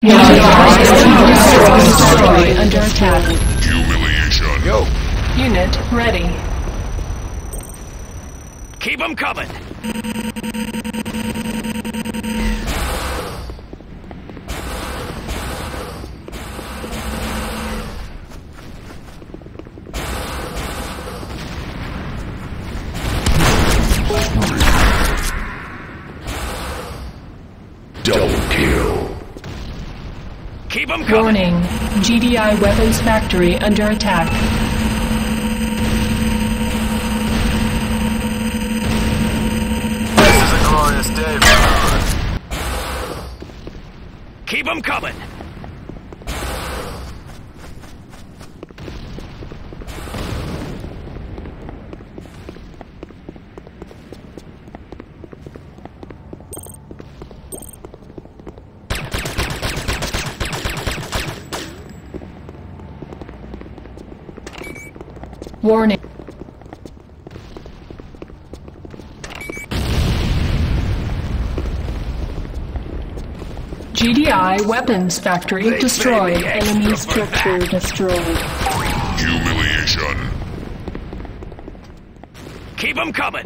Destroy under attack. Humiliation. Yo. Unit ready. Keep them coming. Double kill. Keep them coming. Warning. GDI weapons factory under attack. This is a glorious day, brother. Keep them coming. Warning. GDI weapons factory destroyed. Enemy structure destroyed. Humiliation. Keep them coming.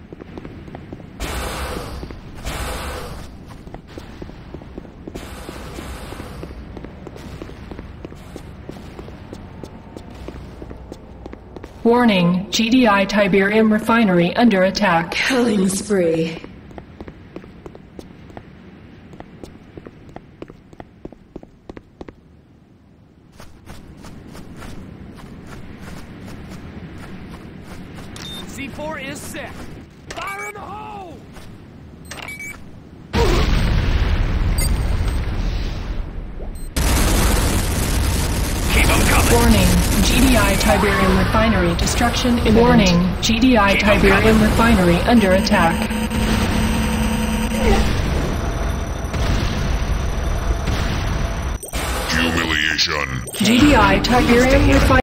Warning. GDI Tiberium refinery under attack. Killing spree. C4 is set. Fire in the hole! Keep them coming. Warning. GDI Tiberium refinery destruction imminent. Warning. GDI Tiberium refinery under attack. Humiliation. GDI Tiberium refinery